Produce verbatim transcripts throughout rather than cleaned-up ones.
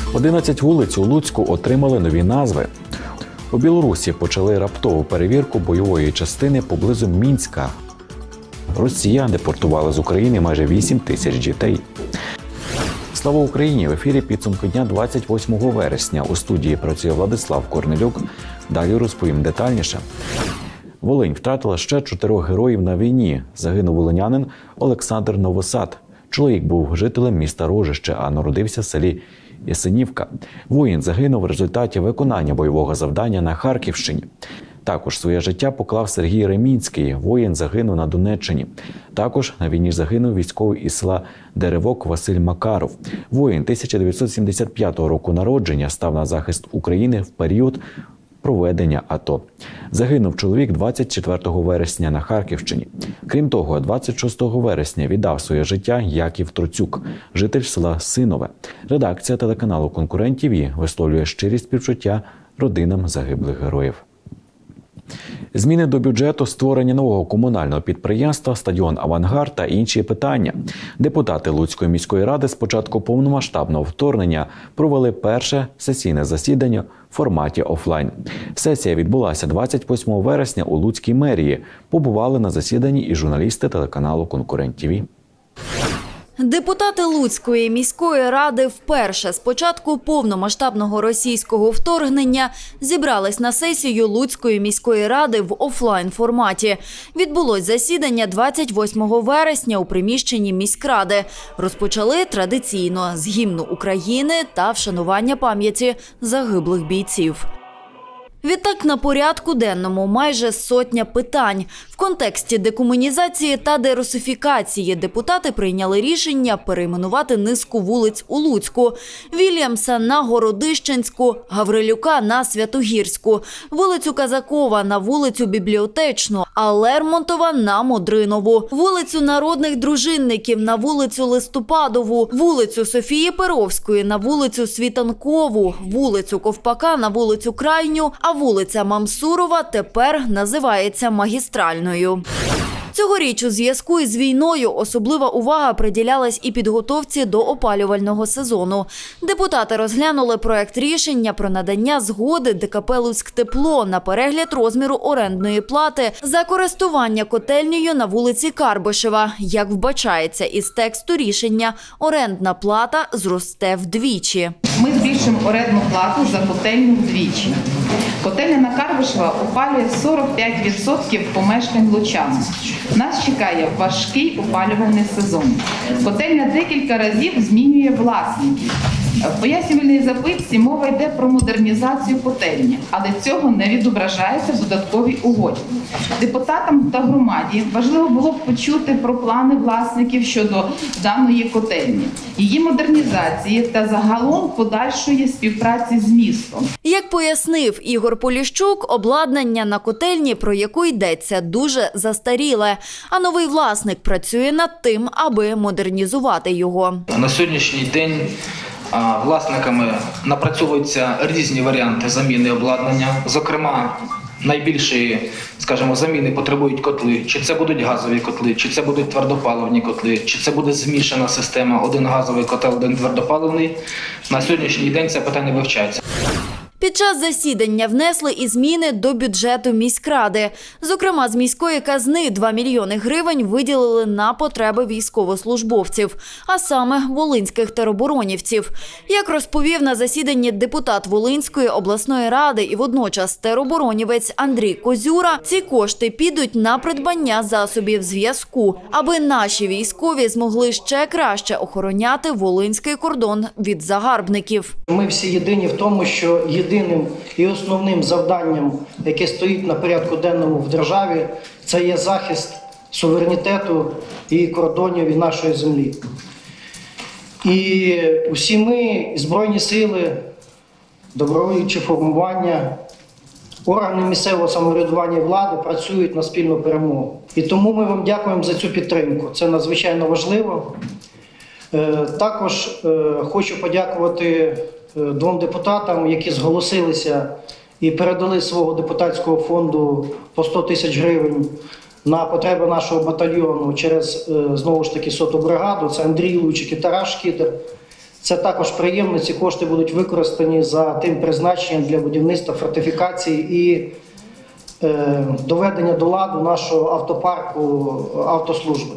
одинадцять вулиць у Луцьку отримали нові назви. У Білорусі почали раптову перевірку бойової частини поблизу Мінська. Росія депортувала з України майже вісім тисяч дітей. Слава Україні! В ефірі підсумки дня двадцять восьмого вересня. У студії працює Владислав Корнелюк. Далі розповім детальніше. Волинь втратила ще чотирьох героїв на війні. Загинув волинянин Олександр Новосад. Чоловік був жителем міста Рожище, а народився в селі Ясенівка. Воїн загинув в результаті виконання бойового завдання на Харківщині. Також своє життя поклав Сергій Ремінський. Воїн загинув на Донеччині. Також на війні загинув військовий із села Деревок Василь Макаров. Воїн тисяча дев'ятсот сімдесят п'ятого року народження, став на захист України в період проведення АТО. Загинув чоловік двадцять четвертого вересня на Харківщині. Крім того, двадцять шостого вересня віддав своє життя Яків Троцюк, житель села Синове. Редакція телеканалу «Конкурент ТІВІ» висловлює щирі співчуття родинам загиблих героїв. Зміни до бюджету, створення нового комунального підприємства, стадіон «Авангард» та інші питання. Депутати Луцької міської ради з початку повномасштабного вторгнення провели перше сесійне засідання в форматі офлайн. Сесія відбулася двадцять восьмого вересня у Луцькій мерії. Побували на засіданні і журналісти телеканалу «Конкурент ТІВІ». Депутати Луцької міської ради вперше з початку повномасштабного російського вторгнення зібрались на сесію Луцької міської ради в офлайн-форматі. Відбулось засідання двадцять восьмого вересня у приміщенні міськради. Розпочали традиційно з гімну України та вшанування пам'яті загиблих бійців. Відтак на порядку денному майже сотня питань. В контексті декомунізації та дерусифікації депутати прийняли рішення перейменувати низку вулиць у Луцьку. Вільямса на Городищенську, Гаврилюка на Святогірську, вулицю Казакова на вулицю Бібліотечну, а Лермонтова на Модринову, вулицю Народних дружинників на вулицю Листопадову, вулицю Софії Перовської на вулицю Світанкову, вулицю Ковпака на вулицю Крайню, а вулиця Мамсурова тепер називається Магістральною. Цьогоріч у зв'язку із війною особлива увага приділялась і підготовці до опалювального сезону. Депутати розглянули проект рішення про надання згоди ДКП «Луцьктепло» на перегляд розміру орендної плати за користування котельнею на вулиці Карбишева. Як вбачається із тексту рішення, орендна плата зросте вдвічі. Ми збільшимо орендну плату за котельню вдвічі. Котельня на Карбишева опалює сорок п'ять відсотків помешкань лучан. Нас чекає важкий опалювальний сезон. Котельня декілька разів змінює власників. В пояснювальній записці мова йде про модернізацію котельні, але цього не відображається в додатковій угоді. Депутатам та громаді важливо було б почути про плани власників щодо даної котельні, її модернізації та загалом подальшої співпраці з містом. Як пояснив Ігор Поліщук, обладнання на котельні, про яку йдеться, дуже застаріле, а новий власник працює над тим, аби модернізувати його. На сьогоднішній день власниками напрацьовуються різні варіанти заміни обладнання. Зокрема, найбільші, скажімо, заміни потребують котли. Чи це будуть газові котли, чи це будуть твердопаливні котли, чи це буде змішана система, один газовий котел, один твердопаливний. На сьогоднішній день це питання вивчається. Під час засідання внесли і зміни до бюджету міськради. Зокрема, з міської казни два мільйони гривень виділили на потреби військовослужбовців, а саме волинських тероборонівців. Як розповів на засіданні депутат Волинської обласної ради і водночас тероборонівець Андрій Козюра, ці кошти підуть на придбання засобів зв'язку, аби наші військові змогли ще краще охороняти волинський кордон від загарбників. Ми всі єдині в тому, що єдиним і основним завданням, яке стоїть на порядку денному в державі, це є захист суверенітету і кордонів і нашої землі. І усі ми, Збройні сили, добровольчі формування, органи місцевого самоврядування і влади працюють на спільну перемогу. І тому ми вам дякуємо за цю підтримку. Це надзвичайно важливо. Також хочу подякувати двом депутатам, які зголосилися і передали свого депутатського фонду по сто тисяч гривень на потреби нашого батальйону через, знову ж таки, соту бригаду. Це Андрій Лучик і Тарас Шкідер. Це також приємно, ці кошти будуть використані за тим призначенням для будівництва фортифікації і е, доведення до ладу нашого автопарку автослужби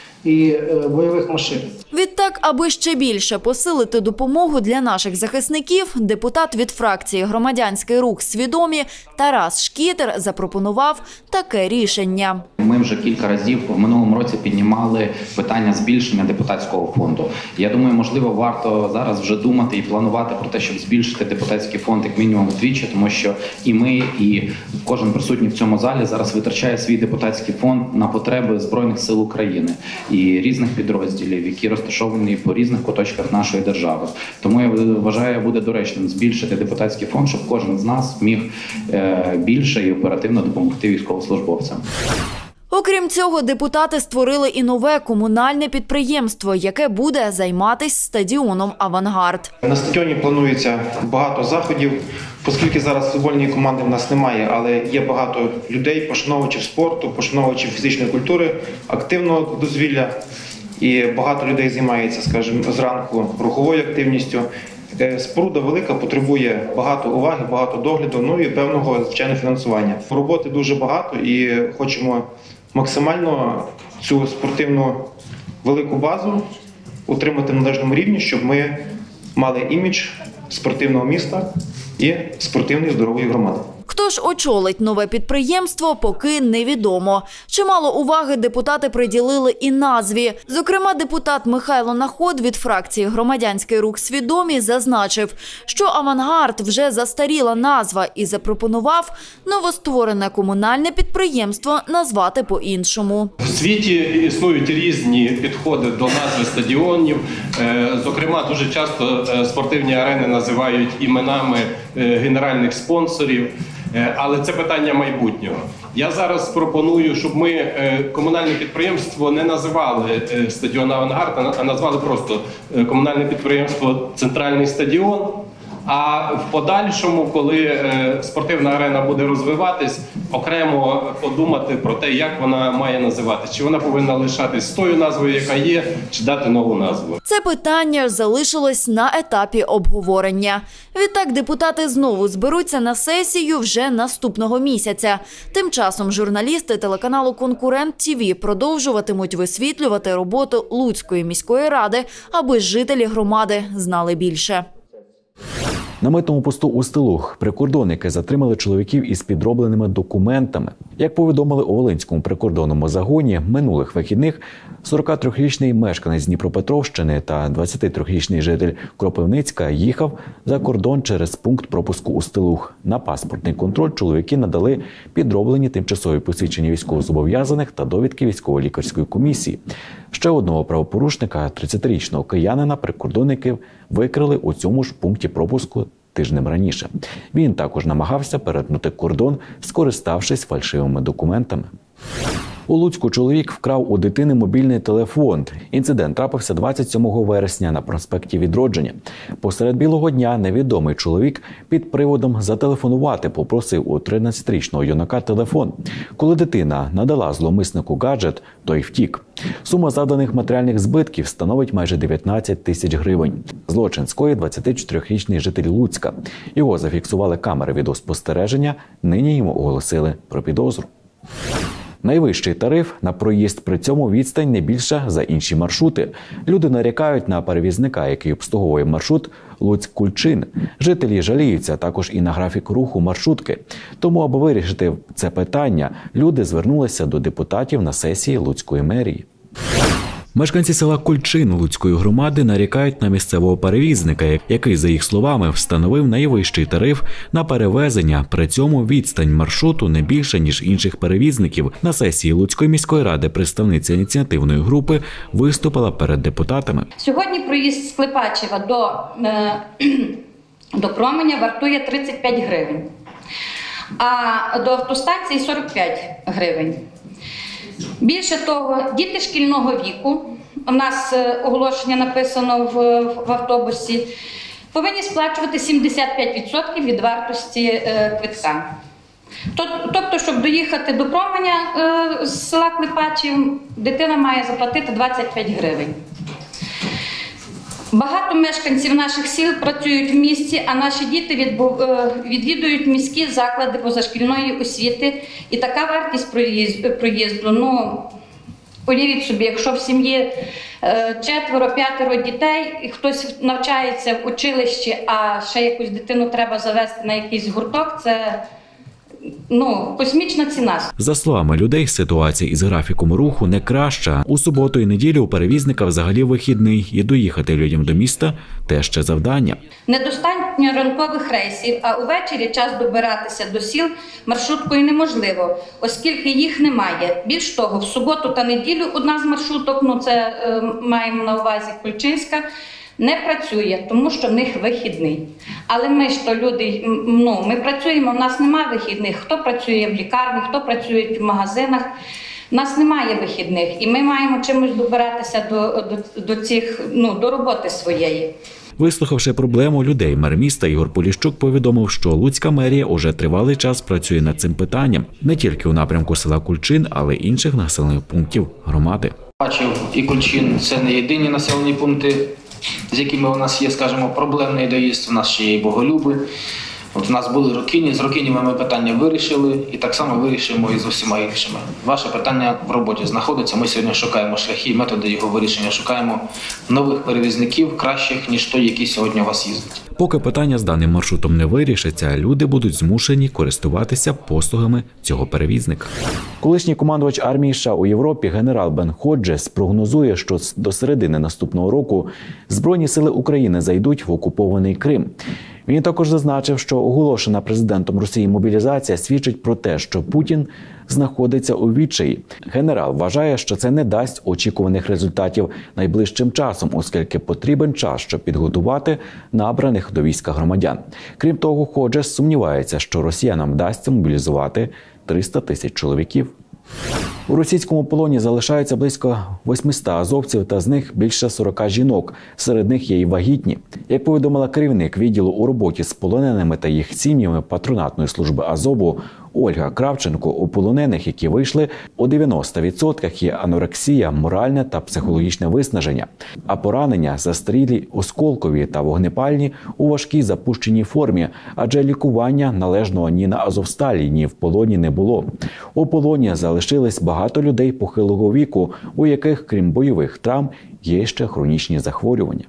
і е, бойових машин. Відтак, аби ще більше посилити допомогу для наших захисників, депутат від фракції «Громадянський рух Свідомі» Тарас Шкітер запропонував таке рішення. Ми вже кілька разів в минулому році піднімали питання збільшення депутатського фонду. Я думаю, можливо, варто зараз вже думати і планувати про те, щоб збільшити депутатський фонд як мінімум вдвічі, тому що і ми, і кожен присутній в цьому залі зараз витрачає свій депутатський фонд на потреби Збройних сил України і різних підрозділів, які розташовані по різних куточках нашої держави. Тому я вважаю, буде доречним збільшити депутатський фонд, щоб кожен з нас міг більше і оперативно допомогти військовослужбовцям. Окрім цього, депутати створили і нове комунальне підприємство, яке буде займатися стадіоном «Авангард». На стадіоні планується багато заходів, оскільки зараз футбольної команди в нас немає, але є багато людей, пошановувачів спорту, пошановувачів фізичної культури, активного дозвілля. І багато людей займається, скажімо, зранку руховою активністю. Споруда велика, потребує багато уваги, багато догляду, ну і певного, звичайно, фінансування. Роботи дуже багато і хочемо максимально цю спортивну велику базу утримати на належному рівні, щоб ми мали імідж спортивного міста і спортивної здорової громади. Хто ж очолить нове підприємство, поки невідомо. Чимало уваги депутати приділили і назві. Зокрема, депутат Михайло Наход від фракції «Громадянський рух Свідомі» зазначив, що «Авангард» вже застаріла назва і запропонував новостворене комунальне підприємство назвати по-іншому. В світі існують різні підходи до назви стадіонів. Зокрема, дуже часто спортивні арени називають іменами генеральних спонсорів. Але це питання майбутнього. Я зараз пропоную, щоб ми комунальне підприємство не називали стадіон «Авангард», а назвали просто комунальне підприємство «Центральний стадіон». А в подальшому, коли спортивна арена буде розвиватись, окремо подумати про те, як вона має називатись. Чи вона повинна лишатись з тою назвою, яка є, чи дати нову назву. Це питання залишилось на етапі обговорення. Відтак депутати знову зберуться на сесію вже наступного місяця. Тим часом журналісти телеканалу «Конкурент ТІВІ» продовжуватимуть висвітлювати роботу Луцької міської ради, аби жителі громади знали більше. На митному посту у Стилух прикордонники затримали чоловіків із підробленими документами. Як повідомили у Волинському прикордонному загоні, минулих вихідних сорокатрирічний мешканець Дніпропетровщини та двадцятитрирічний житель Кропивницька їхав за кордон через пункт пропуску у Стилух. На паспортний контроль чоловіки надали підроблені тимчасові посвідчення військовозобов'язаних та довідки військово-лікарської комісії. Ще одного правопорушника, тридцятирічного киянина, прикордонники викрили у цьому ж пункті пропуску тижнем раніше. Він також намагався перетнути кордон, скориставшись фальшивими документами. У Луцьку чоловік вкрав у дитини мобільний телефон. Інцидент трапився двадцять сьомого вересня на проспекті Відродження. Посеред білого дня невідомий чоловік під приводом зателефонувати попросив у тринадцятирічного юнака телефон. Коли дитина надала зловмиснику гаджет, той втік. Сума завданих матеріальних збитків становить майже дев'ятнадцять тисяч гривень. Злочин скоїв двадцятичотирирічний житель Луцька. Його зафіксували камери відеоспостереження, нині йому оголосили про підозру. Найвищий тариф на проїзд, при цьому відстань не більша за інші маршрути. Люди нарікають на перевізника, який обслуговує маршрут Луцьк-Кульчин. Жителі жаліються також і на графік руху маршрутки. Тому, аби вирішити це питання, люди звернулися до депутатів на сесії Луцької мерії. Мешканці села Кульчин Луцької громади нарікають на місцевого перевізника, який, за їх словами, встановив найвищий тариф на перевезення. При цьому відстань маршруту не більше, ніж інших перевізників. На сесії Луцької міської ради представниця ініціативної групи виступила перед депутатами. Сьогодні проїзд з Клепачева до, е, до Променя вартує тридцять п'ять гривень, а до автостанції сорок п'ять гривень. Більше того, діти шкільного віку, у нас оголошення написано в, в автобусі, повинні сплачувати сімдесят п'ять відсотків від вартості е, квитка. Тобто, щоб доїхати до Променя е, з села Клепачів, дитина має заплатити двадцять п'ять гривень. Багато мешканців наших сіл працюють в місті, а наші діти відбу- е, відвідують міські заклади позашкільної освіти. І така вартість проїзд- проїзду, ну, уявіть собі, якщо в сім'ї е, четверо-п'ятеро дітей, і хтось навчається в училищі, а ще якусь дитину треба завести на якийсь гурток, це ну, космічна ціна. За словами людей, ситуація із графіком руху не краща. У суботу і неділю у перевізника взагалі вихідний, і доїхати людям до міста – те ще завдання. Недостатньо ранкових рейсів, а увечері час добиратися до сіл маршруткою неможливо, оскільки їх немає. Більш того, в суботу та неділю одна з маршруток, ну це е, маємо на увазі Кульчинська, не працює, тому що в них вихідний. Але ми ж то люди, ну, ми працюємо, в нас немає вихідних. Хто працює в лікарні, хто працює в магазинах. У нас немає вихідних, і ми маємо чимось добиратися до, до, до, цих, ну, до роботи своєї. Вислухавши проблему людей, мер міста Ігор Поліщук повідомив, що Луцька мерія уже тривалий час працює над цим питанням. Не тільки у напрямку села Кульчин, але й інших населених пунктів громади. Бачив, і Кульчин – це не єдині населені пункти, з якими у нас є, скажімо, проблемний доїзд. У нас ще є і Боголюби. От у нас були Рокині, з Рокинями ми питання вирішили, і так само вирішимо і з усіма іншими. Ваше питання в роботі знаходиться. Ми сьогодні шукаємо шляхи і методи його вирішення. Шукаємо нових перевізників, кращих, ніж той, який сьогодні у вас їздить. Поки питання з даним маршрутом не вирішиться, люди будуть змушені користуватися послугами цього перевізника. Колишній командувач армії США у Європі генерал Бен Ходжес прогнозує, що до середини наступного року Збройні сили України зайдуть в окупований Крим. Він також зазначив, що оголошена президентом Росії мобілізація свідчить про те, що Путін знаходиться у відчаї. Генерал вважає, що це не дасть очікуваних результатів найближчим часом, оскільки потрібен час, щоб підготувати набраних до війська громадян. Крім того, Ходжес сумнівається, що росіянам вдасться мобілізувати триста тисяч чоловіків. У російському полоні залишається близько восьмисот азовців, та з них більше сорока жінок. Серед них є й вагітні. Як повідомила керівник відділу у роботі з полоненими та їх сім'ями патронатної служби Азову Ольга Кравченко, у полонених, які вийшли, у дев'яноста відсотках є анорексія, моральне та психологічне виснаження, а поранення застрілі, осколкові та вогнепальні у важкій запущеній формі, адже лікування належного ні на Азовсталі, ні в полоні не було. У полоні залишились багато людей похилого віку, у яких, крім бойових травм, є ще хронічні захворювання.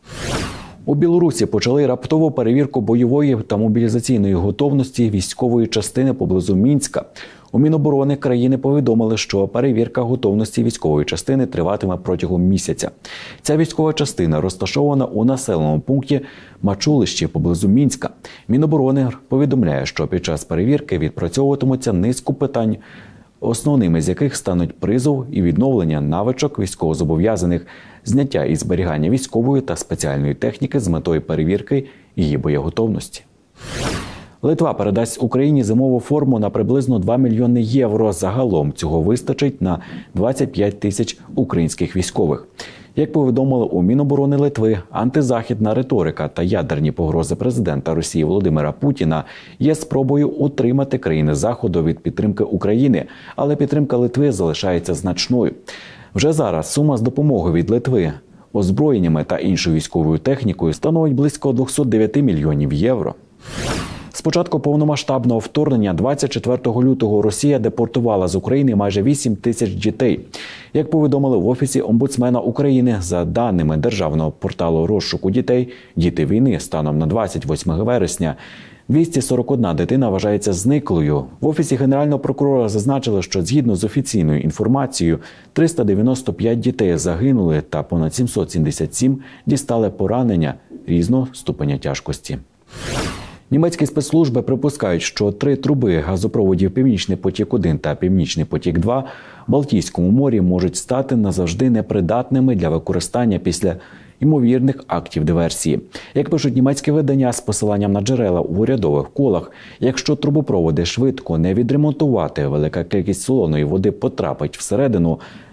У Білорусі почали раптову перевірку бойової та мобілізаційної готовності військової частини поблизу Мінська. У Міноборони країни повідомили, що перевірка готовності військової частини триватиме протягом місяця. Ця військова частина розташована у населеному пункті Мачулищі поблизу Мінська. Міноборони повідомляє, що під час перевірки відпрацьовуватимуться низку питань, основними з яких стануть призов і відновлення навичок військовозобов'язаних, зняття і зберігання військової та спеціальної техніки з метою перевірки її боєготовності. Литва передасть Україні зимову форму на приблизно два мільйони євро. Загалом цього вистачить на двадцять п'ять тисяч українських військових. Як повідомили у Міноборони Литви, антизахідна риторика та ядерні погрози президента Росії Володимира Путіна є спробою утримати країни Заходу від підтримки України, але підтримка Литви залишається значною. Вже зараз сума з допомоги від Литви озброєннями та іншою військовою технікою становить близько двісті дев'ять мільйонів євро. З початку повномасштабного вторгнення двадцять четвертого лютого Росія депортувала з України майже вісім тисяч дітей. Як повідомили в Офісі омбудсмена України, за даними державного порталу розшуку дітей «Діти війни» станом на двадцять восьме вересня, двісті сорок одна дитина вважається зниклою. В Офісі Генерального прокурора зазначили, що згідно з офіційною інформацією, триста дев'яносто п'ять дітей загинули та понад сімсот сімдесят сім дістали поранення різного ступеня тяжкості. Німецькі спецслужби припускають, що три труби газопроводів «Північний потік один» та «Північний потік два» в Балтійському морі можуть стати назавжди непридатними для використання після ймовірних актів диверсії. Як пишуть німецькі видання з посиланням на джерела у урядових колах, якщо трубопроводи швидко не відремонтувати, велика кількість солоної води потрапить всередину,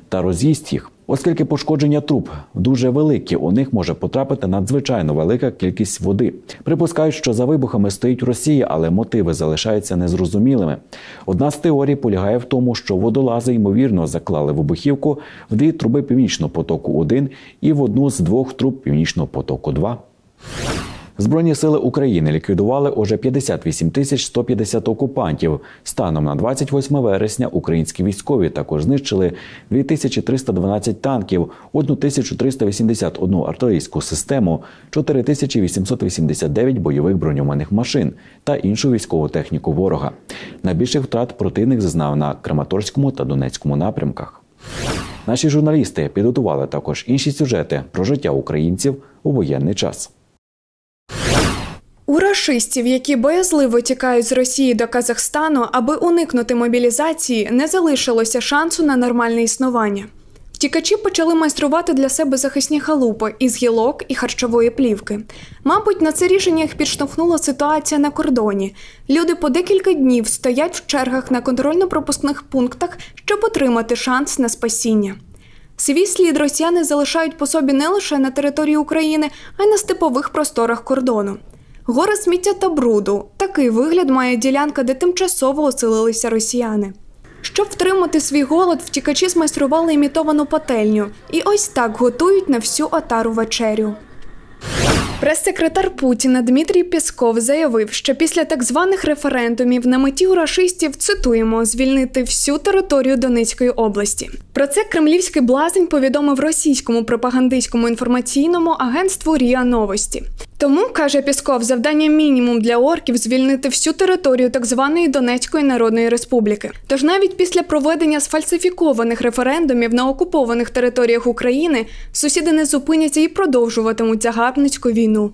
та роз'їсть їх. Оскільки пошкодження труб дуже великі, у них може потрапити надзвичайно велика кількість води. Припускають, що за вибухами стоїть Росія, але мотиви залишаються незрозумілими. Одна з теорій полягає в тому, що водолази, ймовірно, заклали вибухівку в дві труби Північного потоку один і в одну з двох труб Північного потоку два. Збройні сили України ліквідували уже п'ятдесят вісім тисяч сто п'ятдесят окупантів. Станом на двадцять восьме вересня українські військові також знищили дві тисячі триста дванадцять танків, тисячу триста вісімдесят одну артилерійську систему, чотири тисячі вісімсот вісімдесят дев'ять бойових броньованих машин та іншу військову техніку ворога. Найбільших втрат противник зазнав на Краматорському та Донецькому напрямках. Наші журналісти підготували також інші сюжети про життя українців у воєнний час. У рашистів, які боязливо тікають з Росії до Казахстану, аби уникнути мобілізації, не залишилося шансу на нормальне існування. Втікачі почали майструвати для себе захисні халупи із гілок і харчової плівки. Мабуть, на це рішення їх підштовхнула ситуація на кордоні. Люди по декілька днів стоять в чергах на контрольно-пропускних пунктах, щоб отримати шанс на спасіння. Свій слід росіяни залишають по собі не лише на території України, а й на степових просторах кордону. Гори сміття та бруду – такий вигляд має ділянка, де тимчасово оселилися росіяни. Щоб втримати свій голод, втікачі змайстрували імітовану пательню. І ось так готують на всю отару вечерю. Прес-секретар Путіна Дмитрій Пєсков заявив, що після так званих референдумів на меті у рашистів, цитуємо, звільнити всю територію Донецької області. Про це кремлівський блазень повідомив російському пропагандистському інформаційному агентству РІА Новості. Тому, каже Пєсков, завдання мінімум для орків – звільнити всю територію так званої Донецької Народної Республіки. Тож навіть після проведення сфальсифікованих референдумів на окупованих територіях України сусіди не зупиняться і продовжуватимуть загарбницьку війну.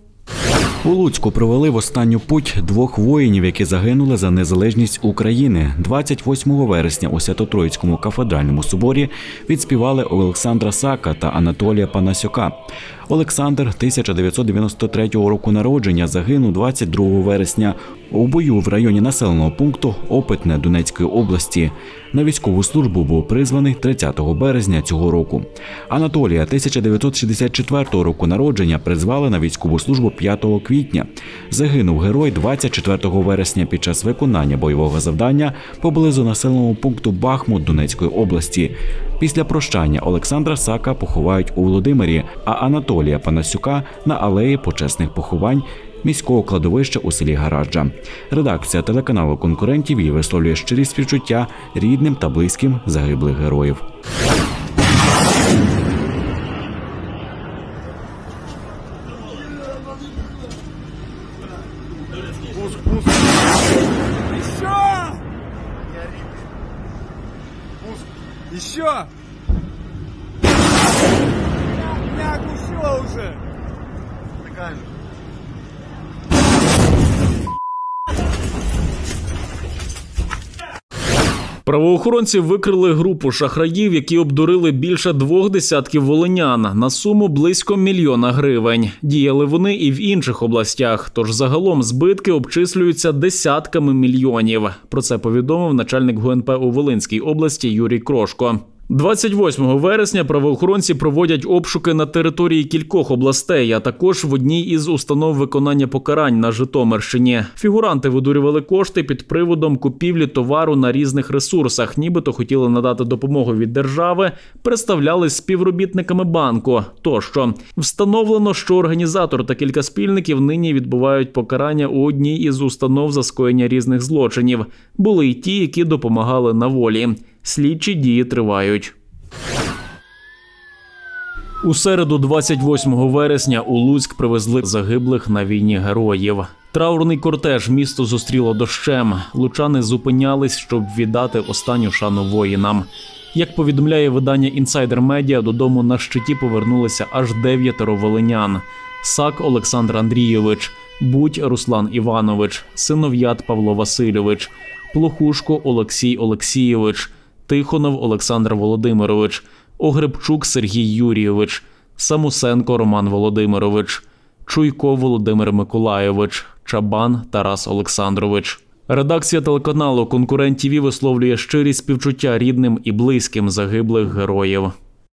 У Луцьку провели в останню путь двох воїнів, які загинули за незалежність України. двадцять восьмого вересня у Свято-Троїцькому кафедральному соборі відспівали Олександра Сака та Анатолія Панасюка. Олександр тисяча дев'ятсот дев'яносто третього року народження загинув двадцять другого вересня у бою в районі населеного пункту Опитне Донецької області. На військову службу був призваний тридцятого березня цього року. Анатолія тисяча дев'ятсот шістдесят четвертого року народження призвали на військову службу п'ятого квітня. Загинув герой двадцять четвертого вересня під час виконання бойового завдання поблизу населеного пункту Бахмут Донецької області. Після прощання Олександра Сака поховають у Володимирі, а Анатолія Панасюка – на алеї почесних поховань міського кладовища у селі Гараджа. Редакція телеканалу «Конкурентів» її висловлює щирі співчуття рідним та близьким загиблих героїв. Еще! Меня оглушило уже! Такая же. Правоохоронці викрили групу шахраїв, які обдурили більше двох десятків волинян на суму близько мільйона гривень. Діяли вони і в інших областях, тож загалом збитки обчислюються десятками мільйонів. Про це повідомив начальник ГУНП у Волинській області Юрій Крошко. двадцять восьмого вересня правоохоронці проводять обшуки на території кількох областей, а також в одній із установ виконання покарань на Житомирщині. Фігуранти видурювали кошти під приводом купівлі товару на різних ресурсах, нібито хотіли надати допомогу від держави, представлялись співробітниками банку тощо. Встановлено, що організатор та кілька спільників нині відбувають покарання у одній із установ за скоєння різних злочинів. Були й ті, які допомагали на волі. Слідчі дії тривають. У середу двадцять восьмого вересня у Луцьк привезли загиблих на війні героїв. Траурний кортеж місто зустріло дощем. Лучани зупинялись, щоб віддати останню шану воїнам. Як повідомляє видання «Інсайдер Медіа», додому на щиті повернулися аж дев'ятеро волинян. Сак Олександр Андрійович, Будь Руслан Іванович, Синов'ят Павло Васильович, Плохушко Олексій Олексійович, Тихонов Олександр Володимирович, Огребчук Сергій Юрійович, Самусенко Роман Володимирович, Чуйко Володимир Миколайович, Чабан Тарас Олександрович. Редакція телеканалу «Конкурент ТІВІ» висловлює щирі співчуття рідним і близьким загиблих героїв.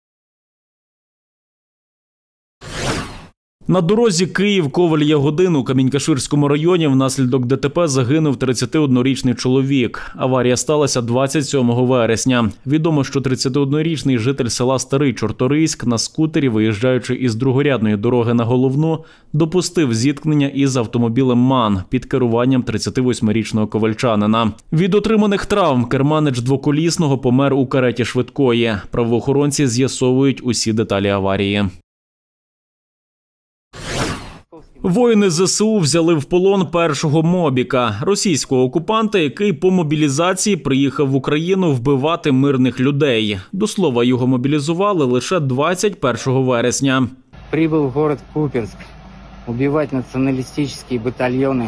На дорозі Київ-Ковель-Ягодин у Камінь-Каширському районі внаслідок ДТП загинув тридцятиоднорічний чоловік. Аварія сталася двадцять сьомого вересня. Відомо, що тридцятиоднорічний житель села Старий Чорторийськ на скутері, виїжджаючи із другорядної дороги на головну, допустив зіткнення із автомобілем МАН під керуванням тридцятивосьмирічного ковальчанина. Від отриманих травм керманич двоколісного помер у кареті швидкої. Правоохоронці з'ясовують усі деталі аварії. Воїни ЗСУ взяли в полон першого мобіка – російського окупанта, який по мобілізації приїхав в Україну вбивати мирних людей. До слова, його мобілізували лише двадцять першого вересня. Прибыл в город Купенск убивать националистические батальоны.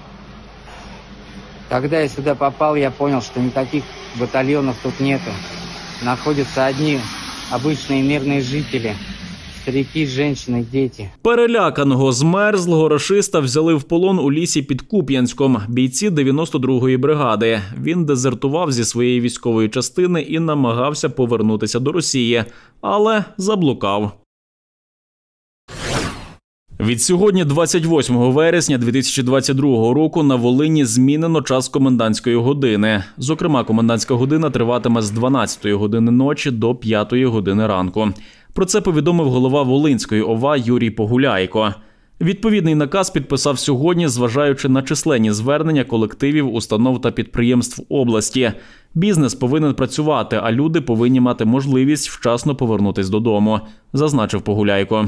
Когда я сюда попал, я понял, что никаких батальонов тут нету. Находятся одни обычные мирные жители. Старики, жінки, діти. Переляканого, змерзлого рашиста взяли в полон у лісі під Куп'янськом бійці дев'яносто другої бригади. Він дезертував зі своєї військової частини і намагався повернутися до Росії, але заблукав. Від сьогодні, двадцять восьмого вересня дві тисячі двадцять другого року, на Волині змінено час комендантської години. Зокрема, комендантська година триватиме з дванадцятої години ночі до п'ятої години ранку. Про це повідомив голова Волинської ОВА Юрій Погуляйко. Відповідний наказ підписав сьогодні, зважаючи на численні звернення колективів, установ та підприємств області. Бізнес повинен працювати, а люди повинні мати можливість вчасно повернутися додому, зазначив Погуляйко.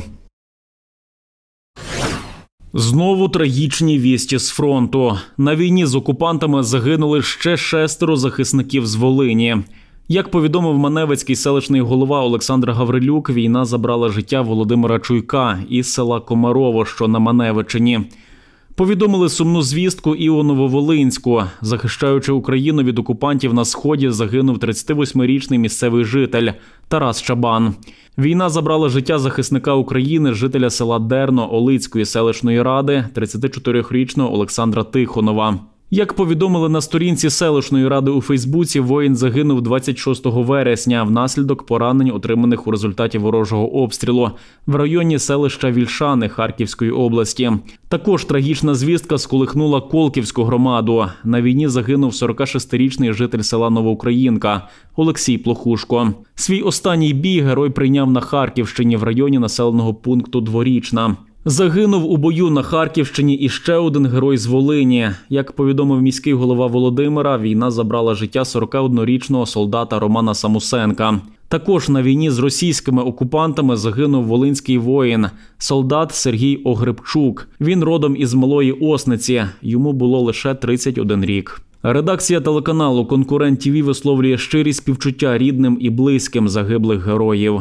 Знову трагічні вісті з фронту. На війні з окупантами загинули ще шестеро захисників з Волині. Як повідомив маневицький селищний голова Олександр Гаврилюк, війна забрала життя Володимира Чуйка із села Комарово, що на Маневичині. Повідомили сумну звістку і у Нововолинську. Захищаючи Україну від окупантів на Сході, загинув тридцятивосьмирічний місцевий житель Тарас Чабан. Війна забрала життя захисника України, жителя села Дерно Олицької селищної ради, тридцятичотирирічного Олександра Тихонова. Як повідомили на сторінці селищної ради у Фейсбуці, воїн загинув двадцять шостого вересня внаслідок поранень, отриманих у результаті ворожого обстрілу в районі селища Вільшани Харківської області. Також трагічна звістка сколихнула Колківську громаду. На війні загинув сорокашестирічний житель села Новоукраїнка Олексій Плохушко. Свій останній бій герой прийняв на Харківщині в районі населеного пункту Дворічна. Загинув у бою на Харківщині і ще один герой з Волині. Як повідомив міський голова Володимира, війна забрала життя сорокаоднорічного солдата Романа Самусенка. Також на війні з російськими окупантами загинув волинський воїн, солдат Сергій Огребчук. Він родом із Малої Осниці, йому було лише тридцять один рік. Редакція телеканалу «Конкурент ТІВІ» висловлює щирі співчуття рідним і близьким загиблих героїв.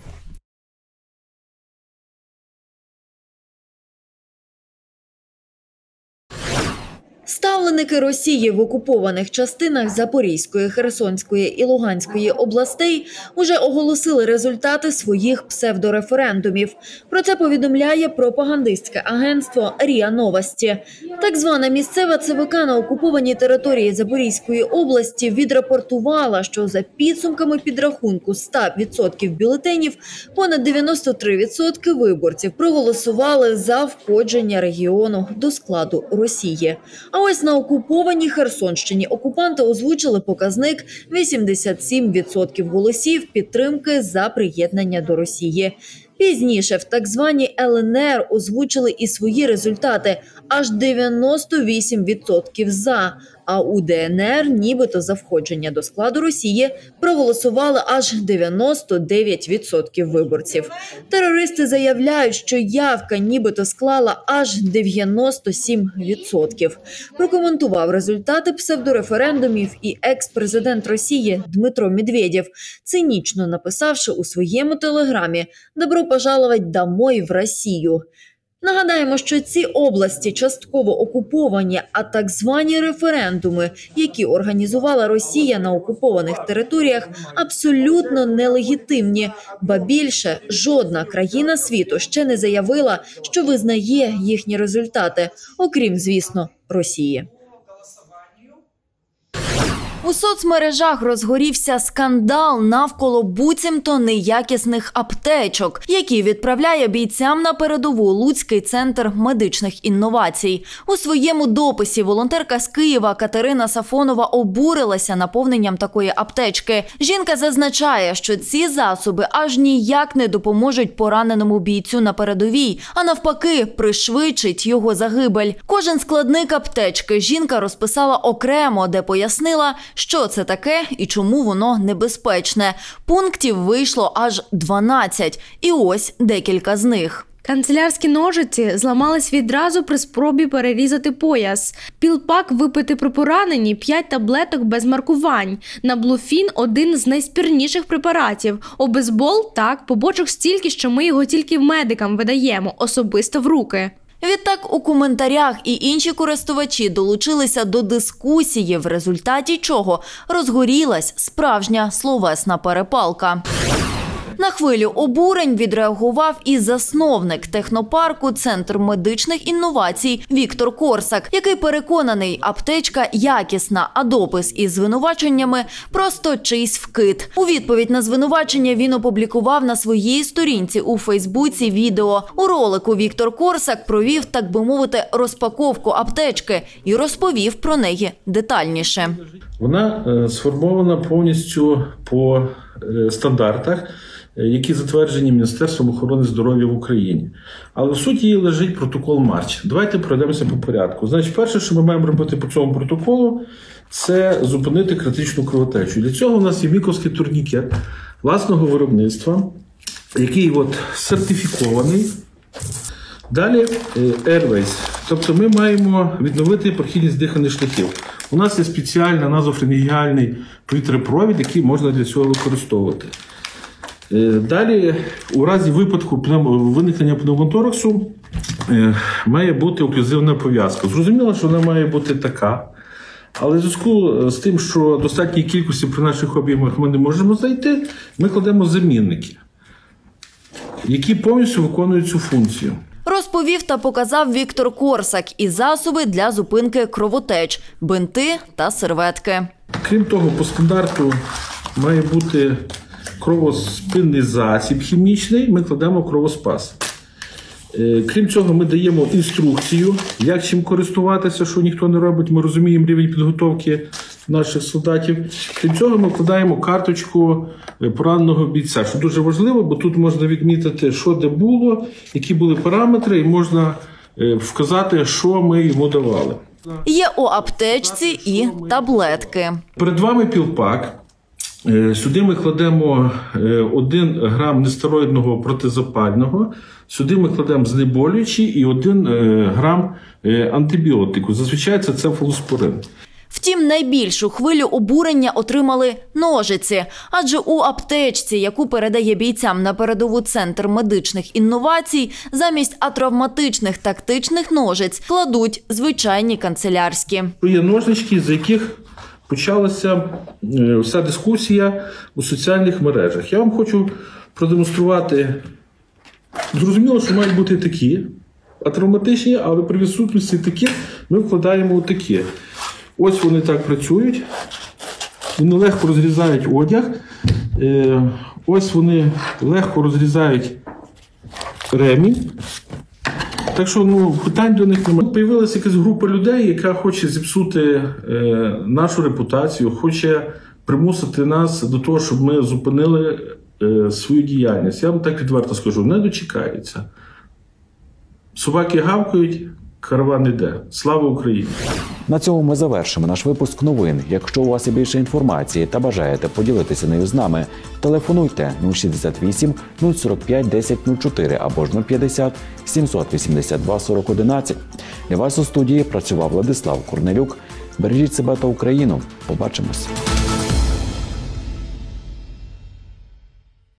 Ставленики Росії в окупованих частинах Запорізької, Херсонської і Луганської областей уже оголосили результати своїх псевдореферендумів. Про це повідомляє пропагандистське агентство РІА Новості. Так звана місцева ЦВК на окупованій території Запорізької області відрапортувала, що за підсумками підрахунку ста відсотків бюлетенів понад дев'яносто три відсотки виборців проголосували за входження регіону до складу Росії. А ось на окупованій Херсонщині окупанти озвучили показник вісімдесят сім відсотків голосів підтримки за приєднання до Росії. Пізніше в так званій Л Н Р озвучили і свої результати – аж дев'яносто вісім відсотків «за», а у Д Н Р нібито за входження до складу Росії проголосували аж дев'яносто дев'ять відсотків виборців. Терористи заявляють, що явка нібито склала аж дев'яносто сім відсотків. Прокоментував результати псевдореферендумів і екс-президент Росії Дмитро Медведєв, цинічно написавши у своєму телеграмі «Добро пожаловать домой в Росію». Нагадаємо, що ці області частково окуповані, а так звані референдуми, які організувала Росія на окупованих територіях, абсолютно нелегітимні. Ба більше, жодна країна світу ще не заявила, що визнає їхні результати, окрім, звісно, Росії. У соцмережах розгорівся скандал навколо буцімто неякісних аптечок, які відправляє бійцям на передову Луцький центр медичних інновацій. У своєму дописі волонтерка з Києва Катерина Сафонова обурилася наповненням такої аптечки. Жінка зазначає, що ці засоби аж ніяк не допоможуть пораненому бійцю на передовій, а навпаки пришвидшить його загибель. Кожен складник аптечки жінка розписала окремо, де пояснила, що це таке і чому воно небезпечне. Пунктів вийшло аж дванадцять. І ось декілька з них. Канцелярські ножиці зламались відразу при спробі перерізати пояс. Пілпак випити при пораненні, п'ять таблеток без маркувань. Наблуфін – один з найспірніших препаратів. Обезбол – так, побочок стільки, що ми його тільки медикам видаємо, особисто в руки. Відтак у коментарях і інші користувачі долучилися до дискусії, в результаті чого розгорілась справжня словесна перепалка. На хвилю обурень відреагував і засновник технопарку «Центр медичних інновацій» Віктор Корсак, який переконаний, аптечка якісна, а допис із звинуваченнями – просто чийсь вкид. У відповідь на звинувачення він опублікував на своїй сторінці у Фейсбуці відео. У ролику Віктор Корсак провів, так би мовити, розпаковку аптечки і розповів про неї детальніше. Вона сформована повністю по стандартах, які затверджені Міністерством охорони здоров'я в Україні. Але в суті її лежить протокол Марч. Давайте пройдемося по порядку. Значить, перше, що ми маємо робити по цьому протоколу, це зупинити критичну кровотечу. Для цього у нас є міковський турнікет власного виробництва, який от сертифікований. Далі Airways. Тобто ми маємо відновити прохідність дихальних шляхів. У нас є спеціальний назофарингеальний повітряпровід, який можна для цього використовувати. Далі, у разі випадку виникнення пневмотораксу, має бути оклюзивна пов'язка. Зрозуміло, що вона має бути така, але в зв'язку з тим, що достатньої кількості при наших об'ємах ми не можемо знайти, ми кладемо замінники, які повністю виконують цю функцію. Розповів та показав Віктор Корсак і засоби для зупинки кровотеч, бинти та серветки. Крім того, по стандарту має бути кровоспинний засіб хімічний, ми кладемо кровоспас. Крім цього, ми даємо інструкцію, як чим користуватися, що ніхто не робить. Ми розуміємо рівень підготовки наших солдатів. Крім цього, ми вкладаємо карточку пораненого бійця, що дуже важливо, бо тут можна відмітити, що де було, які були параметри, і можна вказати, що ми йому давали. Є у аптечці і таблетки. Перед вами пілпак. Сюди ми кладемо один грам нестероїдного протизапального, сюди ми кладемо знеболюючий і один грам антибіотику. Зазвичай це цефалоспорин. Втім, найбільшу хвилю обурення отримали ножиці. Адже у аптечці, яку передає бійцям на передову Центр медичних інновацій, замість атравматичних тактичних ножиць кладуть звичайні канцелярські. Є ножнички, з яких почалася вся дискусія у соціальних мережах. Я вам хочу продемонструвати. Зрозуміло, що мають бути такі атравматичні, але при відсутності таких ми вкладаємо такі. Ось вони так працюють. Вони легко розрізають одяг. Ось вони легко розрізають ремінь. Так що ну, питань до них немає. Появилася якась група людей, яка хоче зіпсути е, нашу репутацію, хоче примусити нас до того, щоб ми зупинили е, свою діяльність. Я вам так відверто скажу, не дочекається. Собаки гавкають, караван іде. Слава Україні! На цьому ми завершимо наш випуск новин. Якщо у вас є більше інформації та бажаєте поділитися нею з нами, телефонуйте нуль шістдесят вісім нуль сорок п'ять десять нуль чотири або ж нуль п'ятдесят сімсот вісімдесят два сорок одинадцять. Для вас у студії працював Владислав Корнелюк. Бережіть себе та Україну. Побачимось.